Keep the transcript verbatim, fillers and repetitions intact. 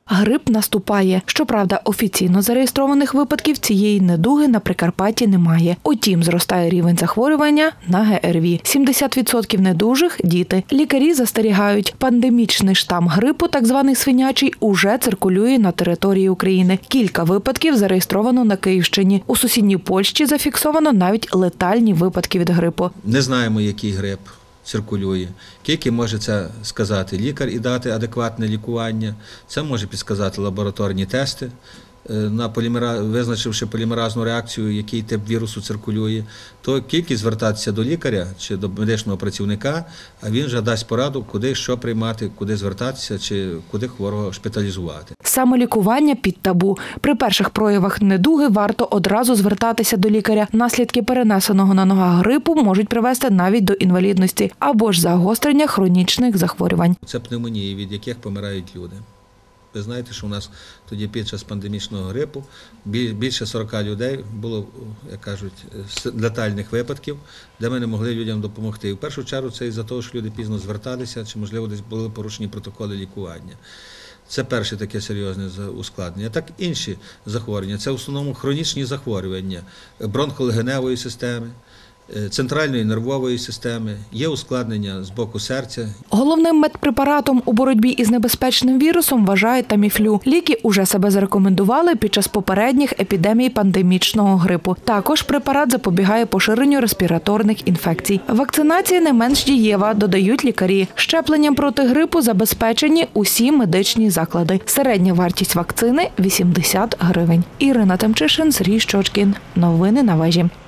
Грип наступає. Щоправда, офіційно зареєстрованих випадків цієї недуги на Прикарпатті немає. Утім, зростає рівень захворювання на ге ер ві. сімдесят відсотків недужих – діти. Лікарі застерігають, пандемічний штам грипу, так званий свинячий, уже циркулює на території України. Кілька випадків зареєстровано на Київщині. У сусідній Польщі зафіксовано навіть летальні випадки від грипу. Не знаємо, який грип циркулює. Тільки може це сказати лікар і дати адекватне лікування. Це може підсказати лабораторні тести, на полімера... визначивши полімеразну реакцію, який тип вірусу циркулює, то тільки звертатися до лікаря чи до медичного працівника, а він вже дасть пораду, куди що приймати, куди звертатися чи куди хворого шпиталізувати. Самолікування під табу. При перших проявах недуги варто одразу звертатися до лікаря. Наслідки перенесеного на ногах грипу можуть привести навіть до інвалідності або ж загострення хронічних захворювань. Це пневмонії, від яких помирають люди. Ви знаєте, що у нас тоді під час пандемічного грипу більше сорока людей було, як кажуть, летальних випадків, де ми не могли людям допомогти. І в першу чергу це із-за того, що люди пізно зверталися, чи, можливо, десь були порушені протоколи лікування. Це перше таке серйозне ускладнення. Так інші захворювання – це в основному хронічні захворювання бронхолегеневої системи, центральної нервової системи, є ускладнення з боку серця. Головним медпрепаратом у боротьбі із небезпечним вірусом вважають таміфлю. Ліки уже себе зарекомендували під час попередніх епідемій пандемічного грипу. Також препарат запобігає поширенню респіраторних інфекцій. Вакцинація не менш дієва, додають лікарі. Щепленням проти грипу забезпечені усі медичні заклади. Середня вартість вакцини – вісімдесят гривень. Ірина Темчишин, Сергій Щочкін. Новини на вежі.